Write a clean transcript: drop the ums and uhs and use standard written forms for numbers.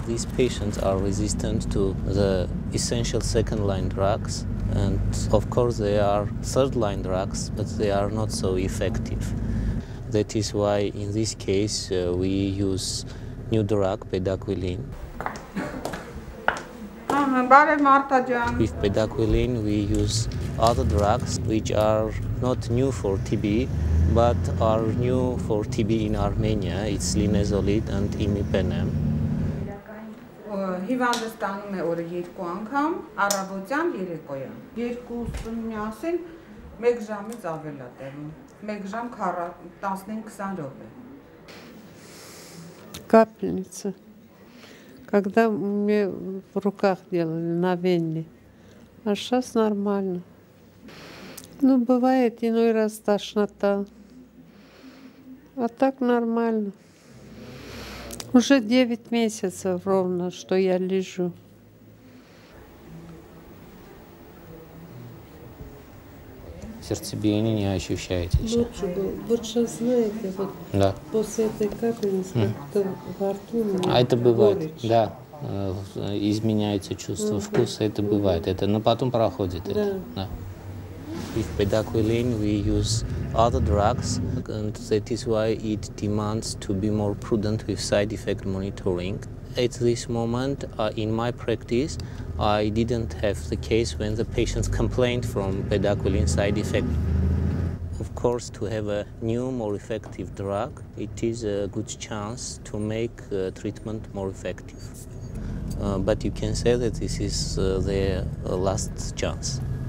these patients are resistant to the essential second-line drugs, and of course they are third-line drugs, but they are not so effective. That is why in this case we use new drug, bedaquilin. With bedaquilin we use other drugs which are not new for TB, but are new for TB in Armenia. It's linezolid and impenem. Հիվանդը ստանում է օրը 2 անգամ, առավոտյան, երեկոյան։ Երկուսը միասին 1 ժամից ավել է տևում։ 1 ժամ 15-20 րոպե։ Капельница. Когда мне в руках делали на вене. А сейчас нормально. Ну, бывает иной раз тошнота. А так нормально. Уже 9 месяцев ровно, что я лежу. Сердцебиение не ощущаете? Лучше было. Вот сейчас, знаете, вот да. После этой капельницы как-то во рту у меня А это бывает, горечь. да. Изменяется чувство вкуса, это бывает. Это, но потом проходит. Да. Это, да. With bedaquilin we use other drugs, and that is why it demands to be more prudent with side effect monitoring. At this moment, in my practice, I didn't have the case when the patients complained from bedaquilin side effect. Of course, to have a new, more effective drug, it is a good chance to make treatment more effective. But you can say that this is their last chance.